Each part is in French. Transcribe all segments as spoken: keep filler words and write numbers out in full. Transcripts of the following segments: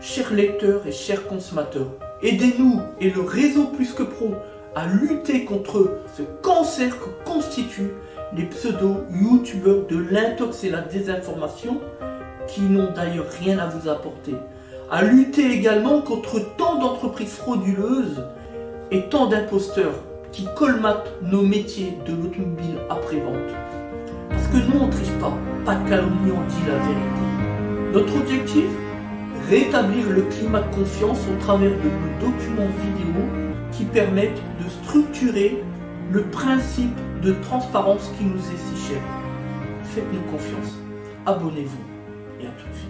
chers lecteurs et chers consommateurs, aidez-nous et le réseau Plus que Pro à lutter contre ce cancer que constituent les pseudo-youtubeurs de l'intox et la désinformation qui n'ont d'ailleurs rien à vous apporter. À lutter également contre tant d'entreprises frauduleuses et tant d'imposteurs qui colmatent nos métiers de l'automobile après-vente. Parce que nous on ne triche pas, pas de calomnie, on dit la vérité. Notre objectif, rétablir le climat de confiance au travers de nos documents vidéo qui permettent de structurer le principe de transparence qui nous est si cher. Faites-nous confiance, abonnez-vous et à tout de suite.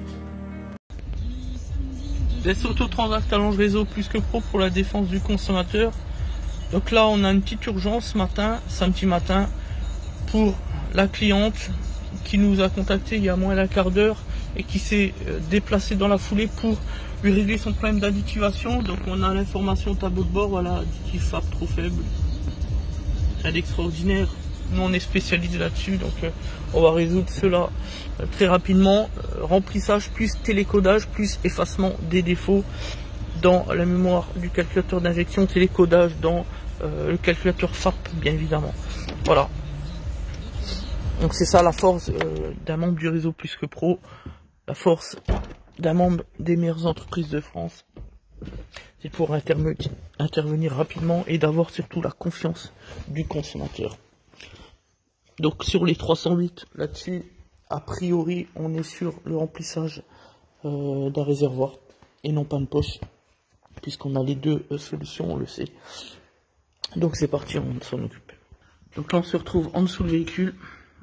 Les Autotransact Talent Réseau Plus que Pro pour la défense du consommateur. Donc là on a une petite urgence ce matin, samedi matin, pour la cliente qui nous a contacté il y a moins d'un quart d'heure et qui s'est déplacée dans la foulée pour lui régler son problème d'additivation. Donc on a l'information au tableau de bord, voilà, additif F A B trop faible, rien d'extraordinaire. Nous on est spécialisé là-dessus, donc euh, on va résoudre cela euh, très rapidement. Euh, remplissage plus télécodage plus effacement des défauts dans la mémoire du calculateur d'injection, télécodage dans euh, le calculateur F A P bien évidemment. Voilà. Donc c'est ça la force euh, d'un membre du réseau Plus que Pro, la force d'un membre des meilleures entreprises de France. C'est pour intervenir rapidement et d'avoir surtout la confiance du consommateur. Donc sur les trois cent huit là-dessus, a priori on est sur le remplissage euh, d'un réservoir et non pas une poche, puisqu'on a les deux euh, solutions, on le sait. Donc c'est parti, on s'en occupe. Donc là on se retrouve en dessous du véhicule.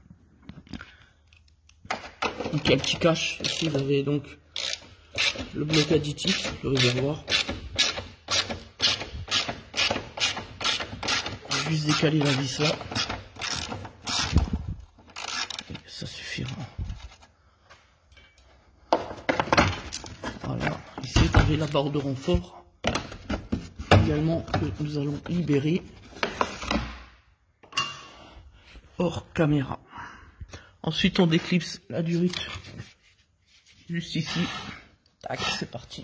Donc il y a le petit cache, ici vous avez donc le bloc additif, le réservoir. On va juste décaler la vis là. Ça suffira. Voilà, ici vous avez la barre de renfort également que nous allons libérer hors caméra. Ensuite on déclipse la durite juste ici. Tac, c'est parti.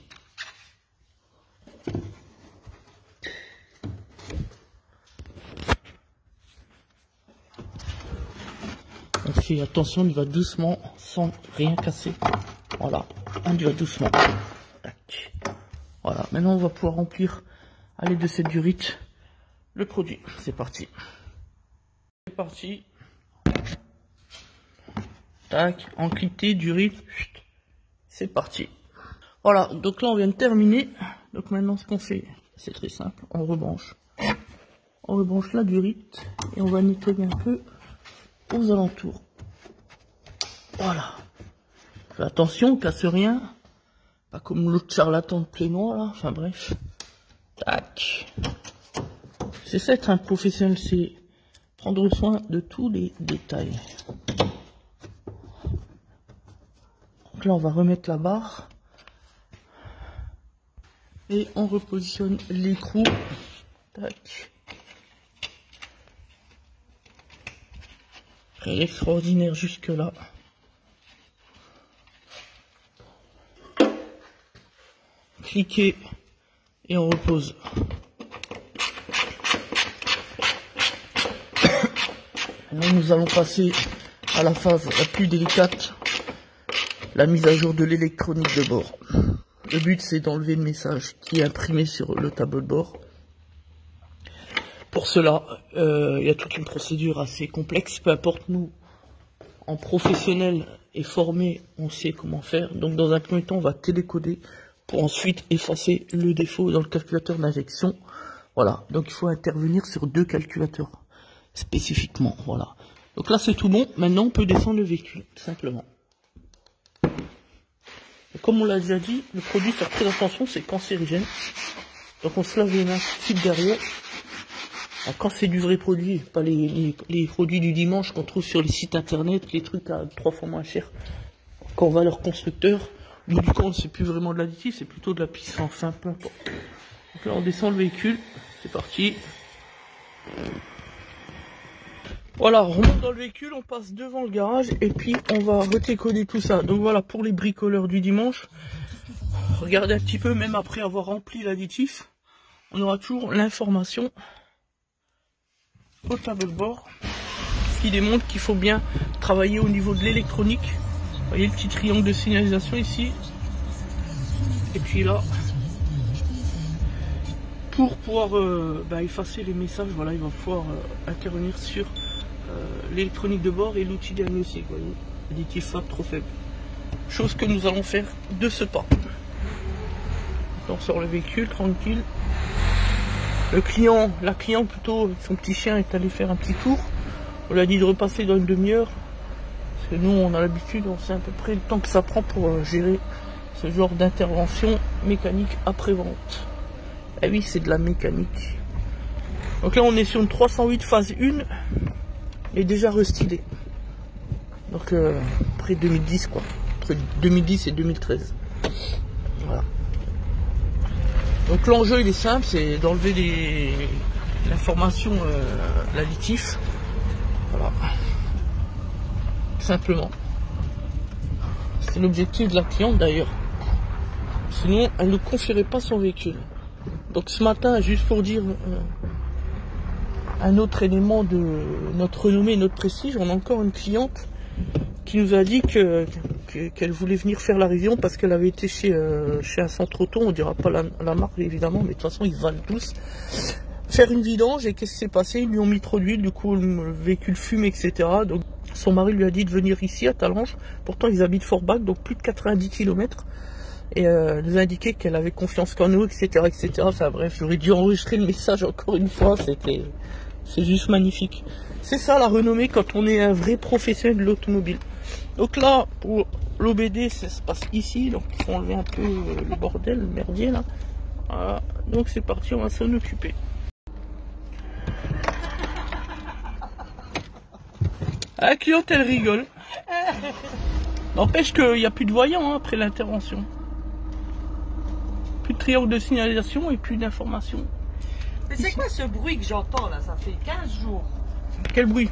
On fait attention, on y va doucement sans rien casser. Voilà, on y va doucement. Tac. Voilà, maintenant on va pouvoir remplir à l'aide de cette durite le produit. C'est parti. C'est parti. Tac, encrypté, durite. C'est parti. Voilà, donc là on vient de terminer. Donc maintenant ce qu'on fait, c'est très simple. On rebranche. On rebranche la durite et on va nettoyer un peu aux alentours. Voilà. Fais attention, on casse rien. Pas comme l'autre charlatan de Plénois là. Enfin bref. Tac. C'est ça être un professionnel, c'est prendre soin de tous les détails. Donc là on va remettre la barre. Et on repositionne l'écrou. Tac. Rien d'extraordinaire jusque là. Cliquez et on repose. Maintenant nous allons passer à la phase la plus délicate, la mise à jour de l'électronique de bord. Le but c'est d'enlever le message qui est imprimé sur le tableau de bord. Pour cela, euh, il y a toute une procédure assez complexe, peu importe nous, en professionnel et formé, on sait comment faire. Donc dans un premier temps, on va télécoder pour ensuite effacer le défaut dans le calculateur d'injection. Voilà, donc il faut intervenir sur deux calculateurs spécifiquement. Voilà. Donc là c'est tout bon, maintenant on peut descendre le véhicule, tout simplement. Et comme on l'a déjà dit, le produit, faire très attention, c'est cancérigène. Donc on se lave les mains tout de suite derrière. Alors quand c'est du vrai produit, pas les, les, les produits du dimanche qu'on trouve sur les sites internet, les trucs à trois fois moins cher, quand on va à leur constructeur, au bout du compte c'est plus vraiment de l'additif, c'est plutôt de la puissance, enfin peu importe. Donc là on descend le véhicule, c'est parti. Voilà, on remonte dans le véhicule, on passe devant le garage et puis on va retécoder tout ça. Donc voilà, pour les bricoleurs du dimanche, regardez un petit peu, même après avoir rempli l'additif, on aura toujours l'information au tableau de bord, ce qui démontre qu'il faut bien travailler au niveau de l'électronique. Vous voyez le petit triangle de signalisation ici, et puis là, pour pouvoir euh, bah, effacer les messages, voilà, il va pouvoir euh, intervenir sur euh, l'électronique de bord et l'outil diagnostic. Vous voyez, additif faible, trop faible. Chose que nous allons faire de ce pas. On sort le véhicule tranquille. Le client, la cliente plutôt, avec son petit chien est allé faire un petit tour. On lui a dit de repasser dans une demi-heure. Parce que nous, on a l'habitude, on sait à peu près le temps que ça prend pour euh, gérer ce genre d'intervention mécanique après-vente. Eh oui, c'est de la mécanique. Donc là, on est sur une trois cent huit phase un et déjà restylé. Donc, euh, après deux mille dix, quoi. Entre deux mille dix et deux mille treize. Voilà. Donc l'enjeu il est simple, c'est d'enlever l'information, euh, l'additif. Voilà. Simplement. C'est l'objectif de la cliente d'ailleurs. Sinon, elle ne confierait pas son véhicule. Donc ce matin, juste pour dire euh, un autre élément de notre renommée, notre prestige, on a encore une cliente qui nous a dit que qu'elle voulait venir faire la révision parce qu'elle avait été chez, euh, chez un centre auto, on dira pas la, la marque évidemment, mais de toute façon ils valent tous, faire une vidange. Et qu'est-ce qui s'est passé? Ils lui ont mis trop d'huile, du coup le véhicule fume, et cetera. Donc son mari lui a dit de venir ici à Talange, pourtant ils habitent Forbach, donc plus de quatre-vingt-dix kilomètres, et euh, nous a indiqué qu'elle avait confiance qu'en nous, et cetera, et cetera. Enfin bref, j'aurais dû enregistrer le message encore une fois, c'était, c'est juste magnifique. C'est ça la renommée quand on est un vrai professionnel de l'automobile. Donc là, pour l'O B D, ça se passe ici, donc il faut enlever un peu le bordel, le merdier là. Voilà. Donc c'est parti, on va s'en occuper. La cliente, elle rigole. N'empêche qu'il n'y a plus de voyants hein, après l'intervention. Plus de triangle de signalisation et plus d'informations. Mais c'est quoi ce bruit que j'entends là? Ça fait quinze jours. Quel bruit?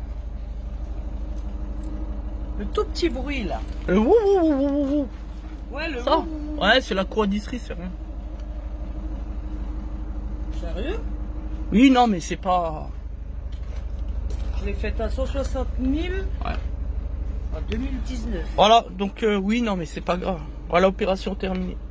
Le tout petit bruit là. Le wou wou wou wou wou. Ouais, le Ça wou, wou, wou. Ouais, c'est la croix d'Istrie, c'est rien. Sérieux? Oui, non, mais c'est pas... Je l'ai fait à cent soixante mille Ouais. en deux mille dix-neuf. Voilà, donc euh, oui, non, mais c'est pas grave. Voilà, opération terminée.